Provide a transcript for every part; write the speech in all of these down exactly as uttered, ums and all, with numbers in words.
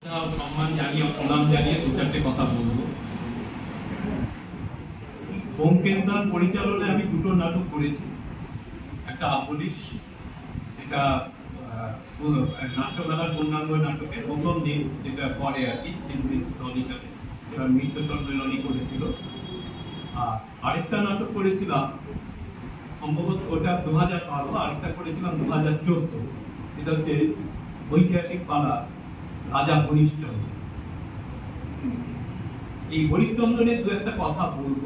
সম্মান জানিয়ে প্রণাম জানিয়ে দু চারটে কথা বলবো। ব্যোমকেশদার পরিচালনায় আমি দুটো নাটক করেছি, একটা পুলিশ, এটা নাট্যমেলার পূর্ণাঙ্গ নাটকের প্রথম দিন, যেটা পরে আর কি তিন দিন দল হিসাবে এবার নৃত্য সম্মেলনী করেছিল। আর আরেকটা নাটক করেছিলাম সম্ভবত ওটা দু হাজার বারো, আরেকটা করেছিলাম দু হাজার চোদ্দ, এটা হচ্ছে ঐতিহাসিক পালা রাজা হরিশ্চন্দ্র। এই হরিশ্চন্দ্রের দু একটা কথা বলবো।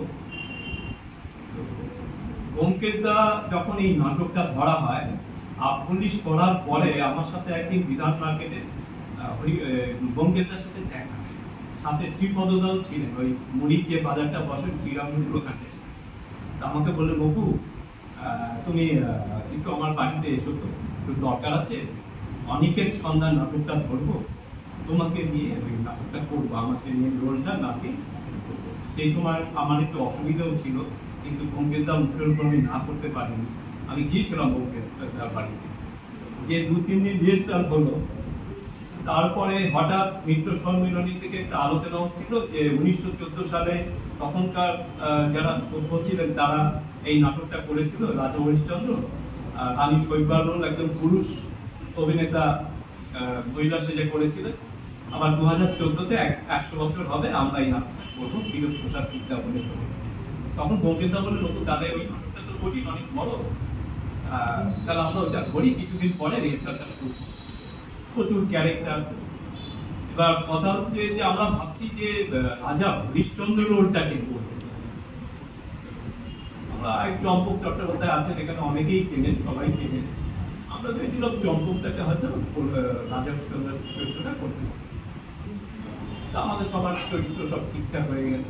ব্যোমকেশদা যখন এই নাটকটা ধরা হয়, পুলিশ করার পরে আমার সাথে একদিন বিধান মার্কেটে ব্যোমকেশদার সাথে দেখা, সাথে শ্রীপদদাও ছিলেন, ওই মুড়ির যে বাজারটা বসে বিরামপুর ওখানে। আমাকে বললে, বাবু তুমি একটু আমার বাড়িতে এসো, তো একটু দরকার আছে, অনিকেত সন্ধ্যা নাটকটা ধরবো, তোমাকে নিয়ে ওই নাটকটা করবো, আমাকে নিয়ে রোলটা নাকি। সেই সময় আমার একটু অসুবিধাও ছিল, কিন্তু ব্যোমকেশদা মুখের উপর আমি না করতে পারিনি। আমি গিয়েছিলাম ব্যোমকেশদার বাড়িতে, যে দু তিন দিন রিহার্সাল হলো। তারপরে হঠাৎ নৃত্য সম্মেলনী থেকে একটা আলোচনা হচ্ছিল যে উনিশশো চোদ্দ সালে তখনকার যারা ছিলেন তারা এই নাটকটা করেছিল রাজা হরিশ্চন্দ্র। আমি শৈবাল রোল একজন পুরুষ অভিনেতা মহিলা সেজে করেছিলেন। আবার দু হাজার চোদ্দতে একশো বছর হবে, আমরা এই নাটকটা করবো ফিরোজ প্রসাদ বিদ্যাপনে। তখন ব্যোমকেশদা বলে, লোক তাদের ওই নাটকটা তো কঠিন, অনেক বড়, তাহলে আমরা ওইটা করি, কিছুদিন পরে রিহার্সালটা শুরু। প্রচুর ক্যারেক্টার। এবার কথা হচ্ছে যে আমরা ভাবছি যে রাজা হরিশ্চন্দ্র রোলটাকে করবো। আমরা চম্পক চট্টোপাধ্যায় আছেন এখানে, অনেকেই চেনেন, সবাই চেনেন। আমরা ভেবেছিলাম চম্পকটাকে হয়তো রাজা হরিশ্চন্দ্রের চরিত্রটা করতে হবে। তা আমাদের সবার চরিত্র সব ঠিকঠাক হয়ে গেছে।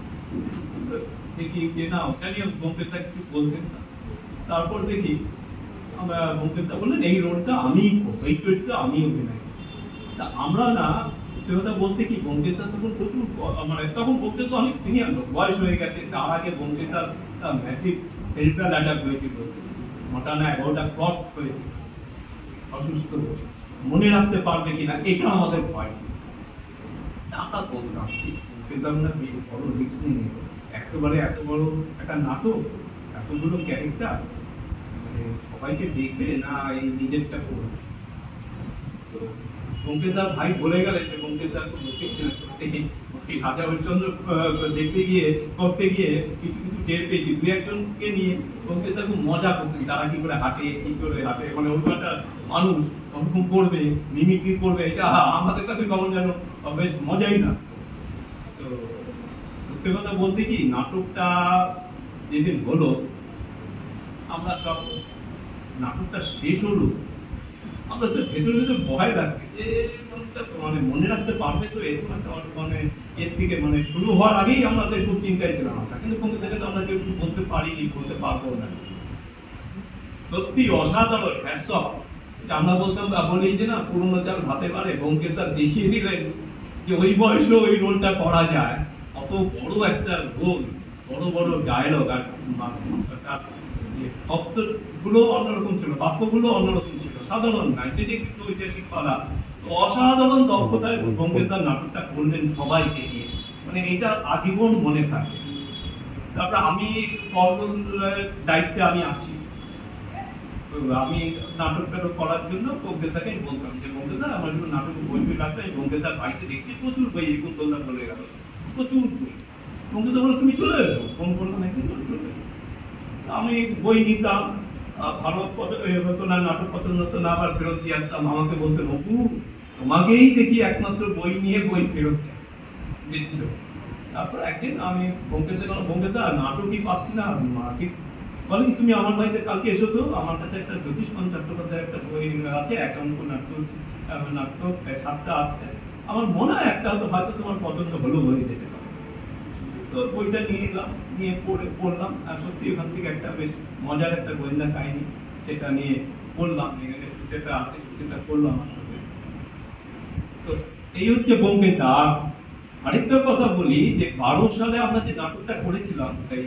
দেখি যে না, ওটা নিয়ে ব্যোমকেশদা কিছু বলতেন না। তারপর দেখি আমরা ব্যোমকেশদা বললেন, এই রোলটা আমি করবো, এই চরিত্রটা আমি অভিনয়। তা আমরা না, সে কথা বলতে কি, ব্যোমকেশদা তখন প্রচুর মানে তখন ব্যোমকেশদা অনেক সিনিয়র লোক, বয়স হয়ে গেছে। তার আগে ব্যোমকেশদার ম্যাসিভ সেরিব্রাল অ্যাটাক হয়েছিল, নটা না এগারোটা ক্লট হয়েছিল, অসুস্থ, মনে রাখতে পারবে কিনা এটা আমাদের ভয়। আমরা বললাম বড় রিস্ক নিয়ে একেবারে এত বড় একটা নাটক, এতগুলো ক্যারেক্টার, মানে সবাইকে দেখবে না এই নিজেরটা করবে। তো ব্যোমকেশদার ভাই বলে গেলেন যে ব্যোমকেশদা রাজা হরিশ্চন্দ্র দেখতে গিয়ে করতে গিয়ে কিছু কিছু টের পেয়েছি, দু একজনকে নিয়ে ব্যোমকেশদা খুব মজা করতেন, তারা কি করে হাঁটে, কি করে হাঁটে, মানে ওইটা মানুষ ওরকম করবে, মিমিক্রি করবে, এটা আমাদের কাছে কেমন যেন বেশ মজাই না। তো সত্যি কথা বলতে কি, নাটকটা যেদিন হলো, আমরা সব নাটকটা শেষ হলো, আমরা তো ভেতরে ভেতরে ভয় লাগবে যে মানে মনে রাখতে পারবে তো, এরকম একটা মানে এর থেকে মানে শুরু হওয়ার আগেই আমাদের খুব চিন্তায় ছিলাম আমরা, কিন্তু কোনো থেকে তো আমরা কেউ বলতে পারিনি, বলতে পারবো না। সত্যি অসাধারণ, হ্যাটস অফ। আমরা বলতাম বলি যে না, পুরোনো চাল ভাতে পারে, ব্যোমকেশদা দেখিয়ে দিলেন যে ওই বয়সে ওই রোলটা করা যায়। অত বড় একটা রোল, বড় বড় ডায়লগ, আর শব্দগুলো অন্যরকম ছিল, বাক্যগুলো অন্যরকম ছিল, সাধারণ না, এটা যে কিন্তু ঐতিহাসিক পালা। তো অসাধারণ দক্ষতায় ব্যোমকেশদার নাটকটা করলেন সবাইকে নিয়ে, মানে এটা আজীবন মনে থাকে। তারপরে আমি দায়িত্বে আমি আছি, আমি নাটকটা করার জন্য ব্যোমকেশদাকে বলতাম যে ব্যোমকেশদা আমার জন্য নাটক বই বই লাগবে। ব্যোমকেশদার বাড়িতে দেখছি প্রচুর বই, এখন তোলা বলে গেল প্রচুর বই। ব্যোমকেশদা বলে, তুমি চলে এসো, ফোন করবো নাকি, চলে। আমি বই নিতাম, ভালো হতো না, নাটক পছন্দ হতো না, আবার ফেরত দিয়ে আসতাম। আমাকে বলতেন, অপু তোমাকেই দেখি একমাত্র বই নিয়ে বই ফেরত দিচ্ছ। তারপর একদিন আমি ব্যোমকেশদা বললাম, ব্যোমকেশদা নাটকই পাচ্ছি না, ঠিক বলে কি তুমি আমার বাড়িতে কালকে এসো তো, আমার কাছে একটা জ্যোতিষমান চট্টোপাধ্যায় একটা বই আছে, একাঙ্ক নাটক নাটক সাতটা আছে, আমার মনে হয় একটা হয়তো হয়তো তোমার পছন্দ হলো হয়ে যেতে পারে। তো বইটা নিয়ে এলাম, নিয়ে পড়ে পড়লাম, আর সত্যি ওখান থেকে একটা বেশ মজার একটা গোয়েন্দা কাহিনী সেটা নিয়ে পড়লাম, এখানে যেটা আছে সেটা পড়লাম আমার সাথে। তো এই হচ্ছে ব্যোমকেশদা। আরেকটা কথা বলি যে বারো সালে আমরা যে নাটকটা করেছিলাম, সেই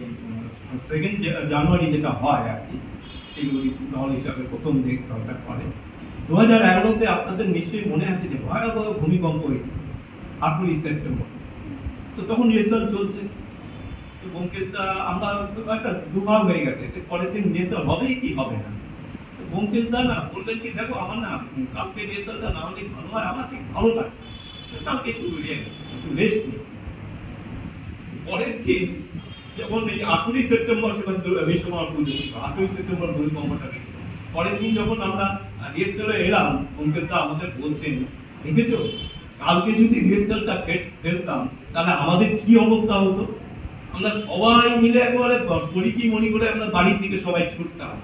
সেকেন্ড জানুয়ারি যেটা হয় আর কি, সেইগুলি দল হিসাবে প্রথম দেখতে করে, দু হাজার এগারোতে আপনাদের নিশ্চয়ই মনে আছে যে ভয়াবহ ভূমিকম্প হয়েছিল আটই সেপ্টেম্বর। তো তখন রেজাল্ট চলছে, তো ব্যোমকেশদা আমরা একটা দুভাগ হয়ে গেছে, পরের দিন রেজাল্ট হবেই কি হবে না। তো ব্যোমকেশদা না বললেন কি, দেখো আমার না কালকে রেজাল্টটা না হলে ভালো হয়, আমার ঠিক ভালো লাগে, কালকে একটু একটু রেস্ট নিই। পরের দিন যখন এই আটই সেপ্টেম্বর বিশ্বকর্মা পুজো ছিল, আটই সেপ্টেম্বর ভূমিকম্পটা হয়েছিল, পরের দিন যখন আমরা রিহার্সালে এলাম, ব্যোমকেশদা আমাদের বলছেন, দেখেছো কালকে যদি রিহার্সালটা ফেলতাম তাহলে আমাদের কি অবস্থা হতো, আমরা সবাই মিলে একেবারে পরিকি মনি করে আমরা বাড়ির দিকে সবাই ছুটতাম।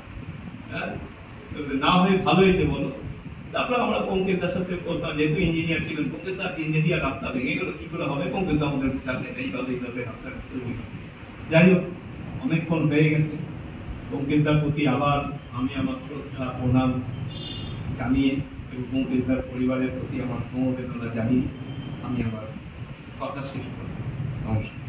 না হয়ে ভালো হয়েছে বলো। তারপর আমরা ব্যোমকেশদার সাথে বলতাম, যেহেতু ইঞ্জিনিয়ার ছিলেন, ব্যোমকেশদা ইঞ্জিনিয়ার রাস্তা ভেঙে গেল কি করে হবে, ব্যোমকেশদা আমাদের সাথে এইভাবে এইভাবে রাস্তাটা তৈরি। যাই হোক, অনেকক্ষণ হয়ে গেছে। ব্যোমকেশদার প্রতি আবার আমি আমার শ্রদ্ধা প্রণাম জানিয়ে এবং ব্যোমকেশদার পরিবারের প্রতি আমার সমবেদনা জানিয়ে আমি আমার কথা শেষ করব। নমস্কার।